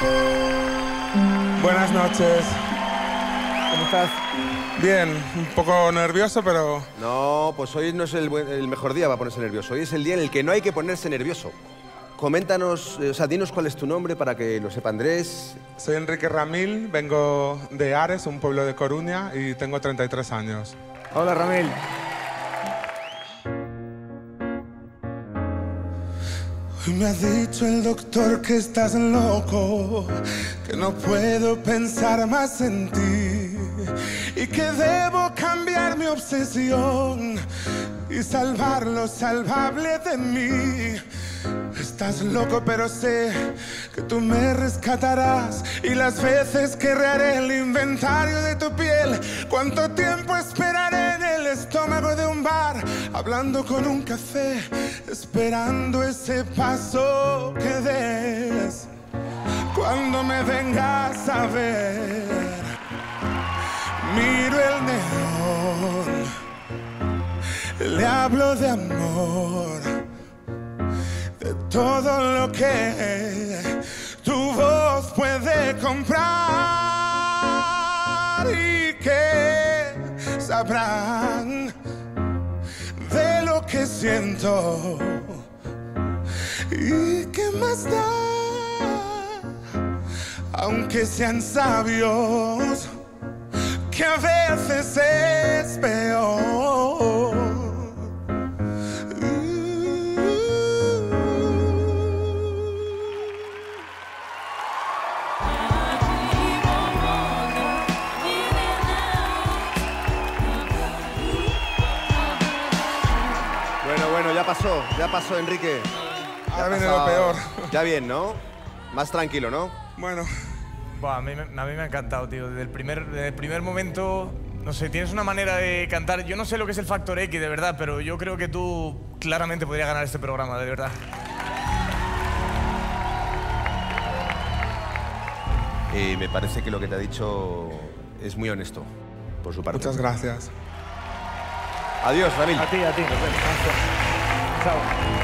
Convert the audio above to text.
Buenas noches. ¿Cómo estás? Bien, un poco nervioso, pero... No, pues hoy no es el mejor día para ponerse nervioso. Hoy es el día en el que no hay que ponerse nervioso. Coméntanos, dinos cuál es tu nombre para que lo sepa Andrés. Soy Enrique Ramil, vengo de Ares, un pueblo de Coruña, y tengo 33 años. Hola, Ramil. Hoy me ha dicho el doctor que estás loco, que no puedo pensar más en ti y que debo cambiar mi obsesión y salvar lo salvable de mí. Estás loco, pero sé que tú me rescatarás y las veces que reharé el inventario de tu piel. ¿Cuánto tiempo esperaré en el estómago de un bar, hablando con un café, esperando ese paso que des? Cuando me vengas a ver, miro el neón, le hablo de amor, de todo lo que tu voz puede comprar y que sabrán de lo que siento y qué más da, aunque sean sabios, que a veces es peor. Bueno, ya pasó, Enrique. Ahora viene lo peor. Ya bien, ¿no? Más tranquilo, ¿no? Bueno, Buah, a mí me ha encantado, tío. Desde el primer momento, no sé, tienes una manera de cantar. Yo no sé lo que es el Factor X, de verdad, pero yo creo que tú claramente podrías ganar este programa, de verdad. Y me parece que lo que te ha dicho es muy honesto, por su parte. muchas gracias. Adiós, Ramil. A ti. Nos vemos. Chao.